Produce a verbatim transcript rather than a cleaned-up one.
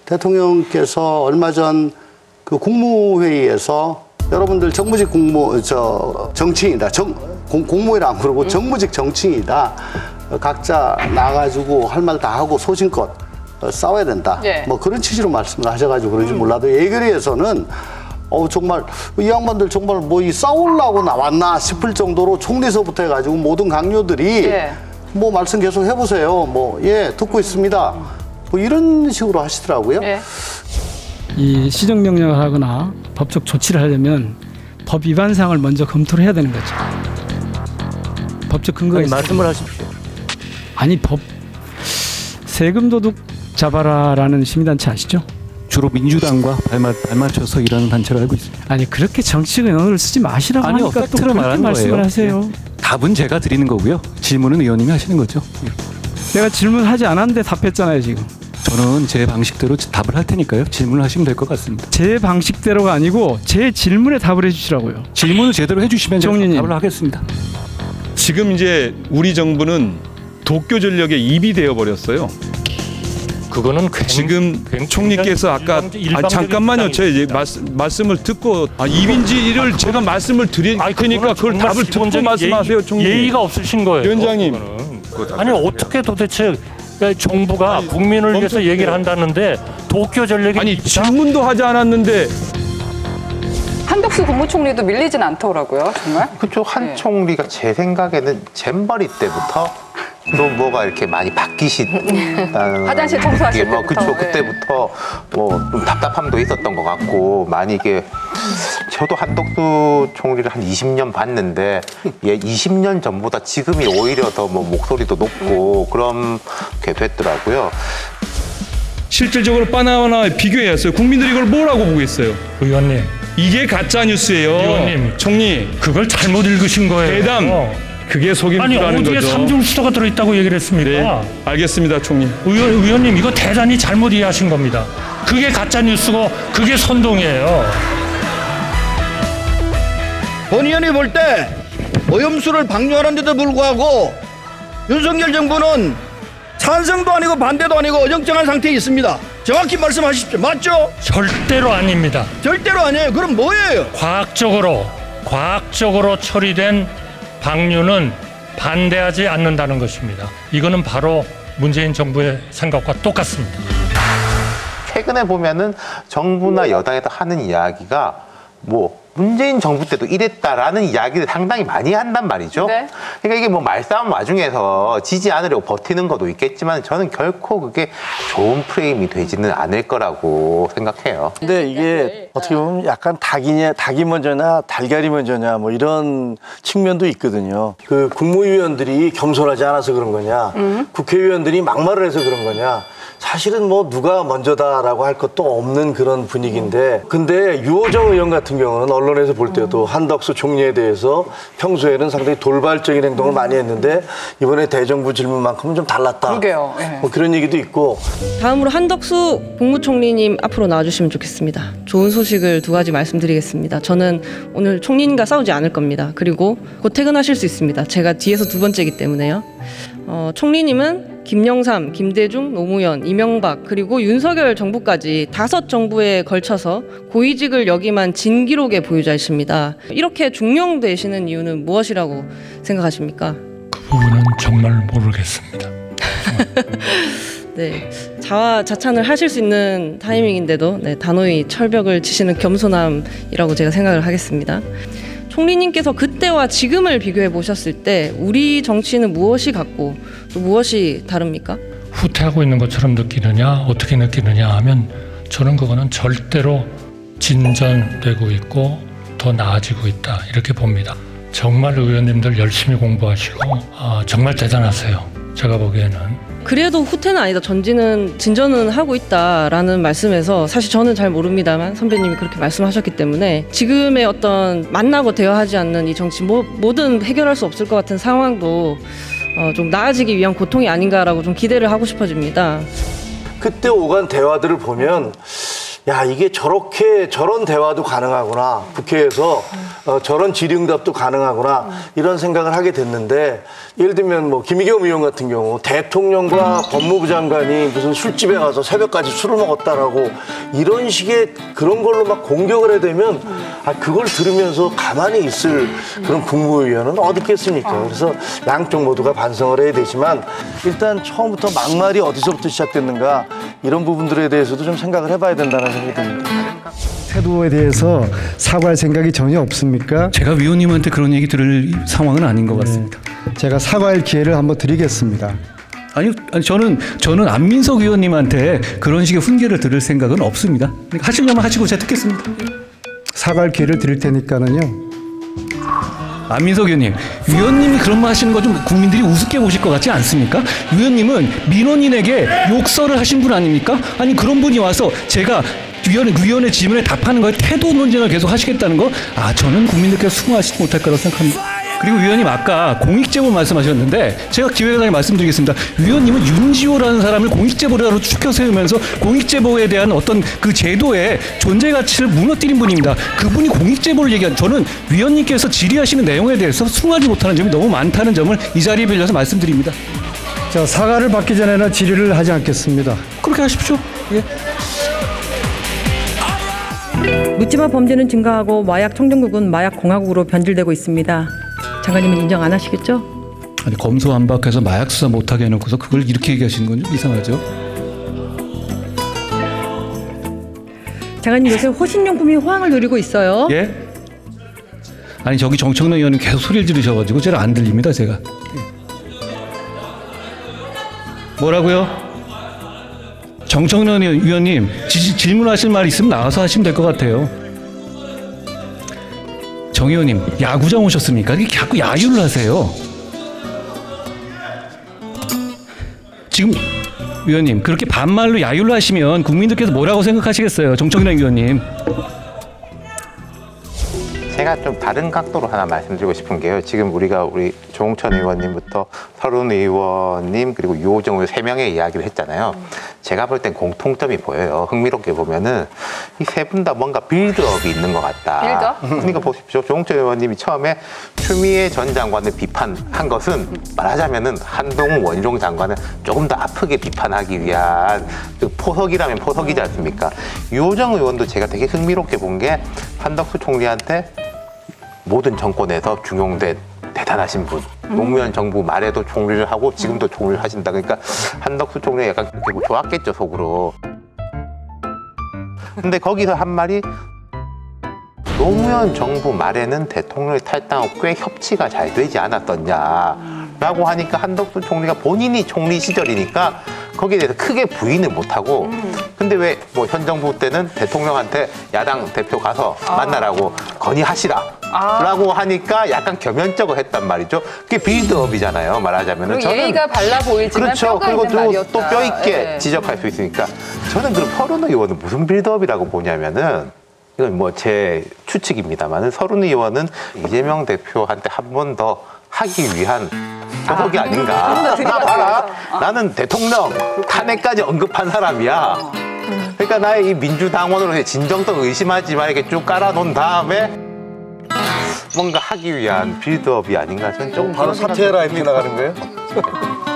대통령께서 얼마 전 그 국무회의에서 여러분들 정무직 공무, 저, 정치인이다. 정, 공, 공무원이라 안 그러고 정무직 정치인이다. 각자 나가지고 할 말 다 하고 소신껏 싸워야 된다. 예. 뭐 그런 취지로 말씀을 하셔가지고 그런지 음. 몰라도 예결위에서는 어, 정말 이 양반들 정말 뭐 이 싸우려고 나왔나 싶을 정도로 총리서부터 해가지고 모든 강요들이 예. 뭐 말씀 계속 해보세요. 뭐 예, 듣고 있습니다. 뭐 이런 식으로 하시더라고요. 예. 이 시정명령을 하거나 법적 조치를 하려면 법 위반 사항을 먼저 검토를 해야 되는 거죠. 법적 근거가 있어요. 말씀을 하십시오. 아니 법 세금 도둑 잡아라라는 시민단체 아시죠? 주로 민주당과 발맞, 발맞춰서 일하는 단체로 알고 있습니다. 아니 그렇게 정치적 언어를 쓰지 마시라고 아니요, 하니까 또 그렇게 말하는 말씀을 거예요. 하세요. 답은 제가 드리는 거고요. 질문은 의원님이 하시는 거죠. 내가 질문하지 않았는데 답했잖아요 지금. 저는 제 방식대로 답을 할 테니까요. 질문을 하시면 될 것 같습니다. 제 방식대로가 아니고 제 질문에 답을 해주시라고요. 질문을 제대로 해주시면 제가 총리님. 답을 하겠습니다. 지금 이제 우리 정부는 도쿄 전력의 입이 되어 버렸어요. 그거는 굉, 지금 굉, 총리께서 아까 일방적, 아, 잠깐만요. 저 이제 말씀, 말씀을 듣고 아, 입인지를 제가 말씀을 드릴 테니까 그걸 답을 듣고 말씀하세요, 총리. 예의가 없으신 거예요. 위원장님. 아니 어떻게 도대체 정부가 아니, 국민을 위해서 얘기를 한다는데 도쿄 전력이 아니 질문도 하지 않았는데. 한덕수 국무총리도 밀리진 않더라고요, 정말. 그쪽 한 네. 총리가 제 생각에는 잼버리 때부터 또 뭐가 이렇게 많이 바뀌시다는 화장실 청소하실 뭐 때부터. 그쵸, 그때부터 뭐 좀 답답함도 있었던 것 같고 많이 이게 저도 한덕수 총리를 한 이십 년 봤는데 예, 이십 년 전보다 지금이 오히려 더 뭐 목소리도 높고 그렇게 됐더라고요. 실질적으로 바나나 비교해서 국민들이 이걸 뭐라고 보고 있어요? 의원님. 이게 가짜 뉴스예요. 의원님. 총리. 그걸 잘못 읽으신 거예요. 대담. 그게 속임수라는 거죠. 아니 어디에 삼중 수소가 들어있다고 얘기를 했습니까? 네, 알겠습니다, 총리. 의원, 의원님 이거 대단히 잘못 이해하신 겁니다. 그게 가짜 뉴스고 그게 선동이에요. 본 의원이 볼 때 오염수를 방류하는데도 불구하고 윤석열 정부는 찬성도 아니고 반대도 아니고 어정쩡한 상태에 있습니다. 정확히 말씀하십시오. 맞죠? 절대로 아닙니다. 절대로 아니에요. 그럼 뭐예요? 과학적으로 과학적으로 처리된 방류는 반대하지 않는다는 것입니다. 이거는 바로 문재인 정부의 생각과 똑같습니다. 최근에 보면은 정부나 여당에서 하는 이야기가 뭐 문재인 정부 때도 이랬다라는 이야기를 상당히 많이 한단 말이죠. 네. 그러니까 이게 뭐 말싸움 와중에서 지지 않으려고 버티는 것도 있겠지만 저는 결코 그게 좋은 프레임이 되지는 않을 거라고 생각해요. 근데 이게 어떻게 보면 약간 닭이냐, 닭이 먼저냐, 달걀이 먼저냐 뭐 이런 측면도 있거든요. 그 국무위원들이 겸손하지 않아서 그런 거냐, 음. 국회의원들이 막말을 해서 그런 거냐. 사실은 뭐 누가 먼저다라고 할 것도 없는 그런 분위기인데 근데 유호정 의원 같은 경우는 언론에서 볼 때도 한덕수 총리에 대해서 평소에는 상당히 돌발적인 행동을 많이 했는데 이번에 대정부 질문만큼은 좀 달랐다. 그러게요. 네. 뭐 그런 얘기도 있고. 다음으로 한덕수 국무총리님 앞으로 나와주시면 좋겠습니다. 좋은 소식을 두 가지 말씀드리겠습니다. 저는 오늘 총리님과 싸우지 않을 겁니다. 그리고 곧 퇴근하실 수 있습니다. 제가 뒤에서 두 번째이기 때문에요. 어, 총리님은 김영삼, 김대중, 노무현, 이명박 그리고 윤석열 정부까지 다섯 정부에 걸쳐서 고위직을 역임한 진기록의 보유자이십니다. 이렇게 중용되시는 이유는 무엇이라고 생각하십니까? 그 부분은 정말 모르겠습니다. 네, 자화자찬을 하실 수 있는 타이밍인데도 네, 단호히 철벽을 치시는 겸손함이라고 제가 생각을 하겠습니다. 총리님께서 그때와 지금을 비교해 보셨을 때 우리 정치는 무엇이 같고 또 무엇이 다릅니까? 후퇴하고 있는 것처럼 느끼느냐 어떻게 느끼느냐 하면 저는 그거는 절대로 진전되고 있고 더 나아지고 있다 이렇게 봅니다. 정말 의원님들 열심히 공부하시고 아, 정말 대단하세요. 제가 보기에는. 그래도 후퇴는 아니다. 전진은 진전은 하고 있다라는 말씀에서 사실 저는 잘 모릅니다만 선배님이 그렇게 말씀하셨기 때문에 지금의 어떤 만나고 대화하지 않는 이 정치 뭐, 뭐든 해결할 수 없을 것 같은 상황도 어, 좀 나아지기 위한 고통이 아닌가라고 좀 기대를 하고 싶어집니다. 그때 오간 대화들을 보면 야 이게 저렇게 저런 대화도 가능하구나. 국회에서 어, 저런 질의응답도 가능하구나 이런 생각을 하게 됐는데 예를 들면 뭐 김의겸 의원 같은 경우 대통령과 법무부 장관이 무슨 술집에 가서 새벽까지 술을 먹었다라고 이런 식의 그런 걸로 막 공격을 해야 되면 아, 그걸 들으면서 가만히 있을 그런 국무위원은 어디 있겠습니까? 그래서 양쪽 모두가 반성을 해야 되지만 일단 처음부터 막말이 어디서부터 시작됐는가 이런 부분들에 대해서도 좀 생각을 해봐야 된다는 생각이 듭니다. 태도에 대해서 사과할 생각이 전혀 없습니까? 제가 위원님한테 그런 얘기 들을 상황은 아닌 것 같습니다. 네, 제가 사과할 기회를 한번 드리겠습니다. 아니, 아니 저는 저는 안민석 위원님한테 그런 식의 훈계를 들을 생각은 없습니다. 그러니까 하시려면 하시고 제가 듣겠습니다. 사과할 기회를 드릴 테니까는요. 안민석 위원님, 위원님이 그런 말 하시는 거 좀 국민들이 우습게 보실 것 같지 않습니까? 위원님은 민원인에게 욕설을 하신 분 아닙니까? 아니 그런 분이 와서 제가 위원, 위원의 질문에 답하는 거에 태도 논쟁을 계속 하시겠다는 거, 아 저는 국민들께서 수긍하시지 못할 거라고 생각합니다. 그리고 위원님 아까 공익제보 말씀하셨는데 제가 기획단에 말씀드리겠습니다. 위원님은 윤지호라는 사람을 공익제보자로 추켜 세우면서 공익제보에 대한 어떤 그 제도의 존재 가치를 무너뜨린 분입니다. 그분이 공익제보를 얘기한, 저는 위원님께서 질의하시는 내용에 대해서 수긍하지 못하는 점이 너무 많다는 점을 이 자리에 빌려서 말씀드립니다. 자, 사과를 받기 전에는 질의를 하지 않겠습니다. 그렇게 하십시오. 예. 묻지마 범죄는 증가하고 마약 청정국은 마약 공화국으로 변질되고 있습니다. 장관님은 인정 안 하시겠죠? 아니 검소한박해서 마약 수사 못하게 해놓고서 그걸 이렇게 얘기하시는 건 좀 이상하죠. 장관님 요새 호신용품이 호황을 누리고 있어요. 예? 아니 저기 정청래 의원님 계속 소리를 지르셔가지고 제가 안 들립니다 제가. 뭐라고요? 정청래 의원님 지, 질문하실 말 있으면 나와서 하시면 될 것 같아요. 정 의원님 야구장 오셨습니까? 이렇게 자꾸 야유를 하세요. 지금 의원님 그렇게 반말로 야유를 하시면 국민들께서 뭐라고 생각하시겠어요? 정청래 의원님. 제가 좀 다른 각도로 하나 말씀드리고 싶은 게요. 지금 우리가 우리 조홍천 의원님부터 서른 의원님 그리고 유호정 의원 세 명의 이야기를 했잖아요. 제가 볼 땐 공통점이 보여요. 흥미롭게 보면은 이 세 분 다 뭔가 빌드업이 있는 것 같다. 빌드업? 그러니까 보십시오. 조홍천 의원님이 처음에 추미애 전 장관을 비판한 것은 말하자면은 한동훈 원희룡 장관을 조금 더 아프게 비판하기 위한 그 포석이라면 포석이지 않습니까? 유호정 의원도 제가 되게 흥미롭게 본 게 한덕수 총리한테 모든 정권에서 중용된 대단하신 분. 노무현 정부 말에도 총리를 하고 지금도 총리를 하신다. 그러니까 한덕수 총리가 약간 그렇게 뭐 좋았겠죠, 속으로. 근데 거기서 한 말이 노무현 정부 말에는 대통령이 탈당하고 꽤 협치가 잘 되지 않았었냐라고 하니까 한덕수 총리가 본인이 총리 시절이니까 거기에 대해서 크게 부인을 못하고 음. 근데 왜 뭐 현 정부 때는 대통령한테 야당 대표 가서 아. 만나라고 건의하시라 아. 라고 하니까 약간 겸연쩍어 했단 말이죠. 그게 빌드업이잖아요, 말하자면. 그리고 예의가 발라 보이지만 그렇죠. 뼈가 그리고 있는 말이었다. 또 뼈 있게 네. 지적할 수 있으니까 저는 그럼 서른 의원은 무슨 빌드업이라고 보냐면은 이건 뭐 제 추측입니다만은 서른 의원은 이재명 대표한테 한 번 더 하기 위한 포석이 아, 아닌가. 나 봐라. 아. 나는 대통령 탄핵까지 언급한 사람이야. 그러니까 나의 이 민주당원으로서의 진정성 의심하지 말게 쭉 깔아놓은 다음에 뭔가 하기 위한 빌드업이 아닌가. 저는 좀 바로 사퇴해라 이렇게 나가는 거예요?